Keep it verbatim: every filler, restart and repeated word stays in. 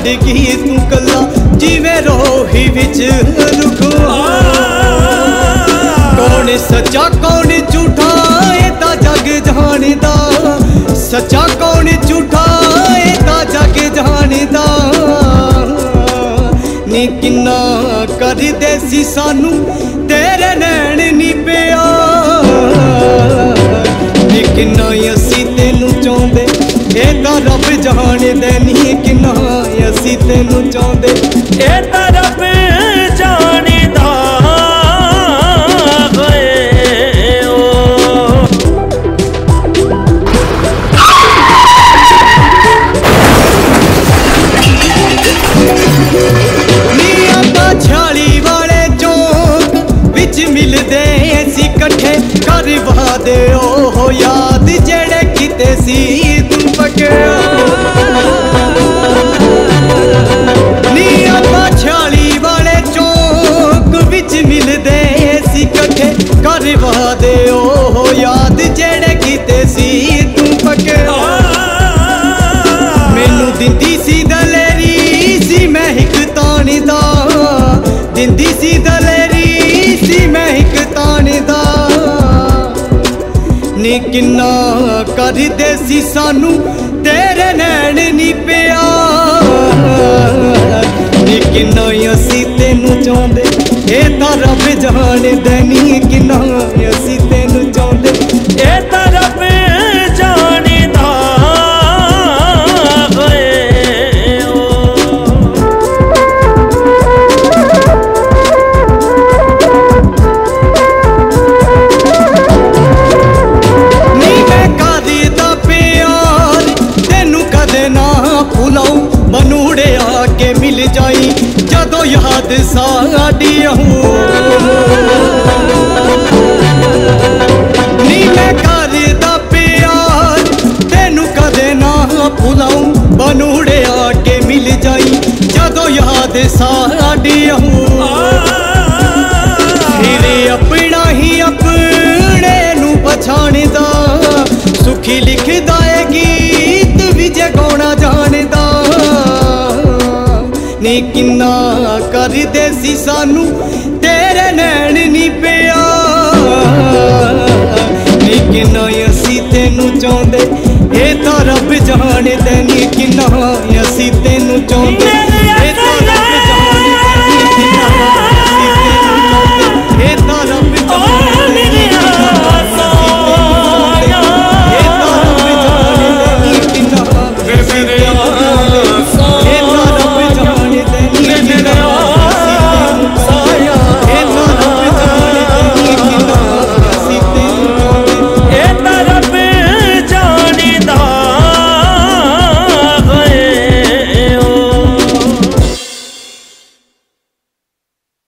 छड़ गई तू कला जिवें रोही विच रुखवा। कौन सच्चा कौन झूठा ए ता जग जाणदा, सच्चा कौन झूठा ए ता जग जाणदा। नी किन्ना कर दे सी सानू तेरे नैन नी पिया, नी किन्ना असी तेनू चाहुंदे ए ता रब जाणदा। नी किन्ना असी तेनू चाहुंदे ए ता रब जाणदा। मिलदे सी कट्ठे करवा दे ओ याद जेड़े किते सी तू पक्या। नी आपां छाली वाले चौक विच मिलदे सी कट्ठे करवा दे ओ याद जेड़े किते सी तू पक्या। मैनू दिंदी सी दलेरी सी मैं हिक तानी दा, दिंदी सी दलेरी सी मैं हिक ताने दा। नी किन्ना कर दे सी सानू तेरे नैन नी पिया, नी किन्ना असी तेनू चाहुंदे ए ता रब जाणदा। नी किन्ना असी तेनू चाहुंदे ए ता रब जाणदा। बनूड़े आके मिल जाई जदों याद साडी आहूं। नी मैं करदा प्यार तेनू कदे ना भुलाऊं, बनूड़े आके मिल जाई जदों याद साडी आहूं। फिर अपना ही अपने नू पछाणदा, सुखी लिखदा ए गीत विजे गाउणा जानदा। नी किन्ना कर दे सी सानू तेरे नैन नी पिया, नी किन्ना असी तेनू चाहुंदे ए ता रब जाणदा। नी किन्ना असी तेनू चाहुंदे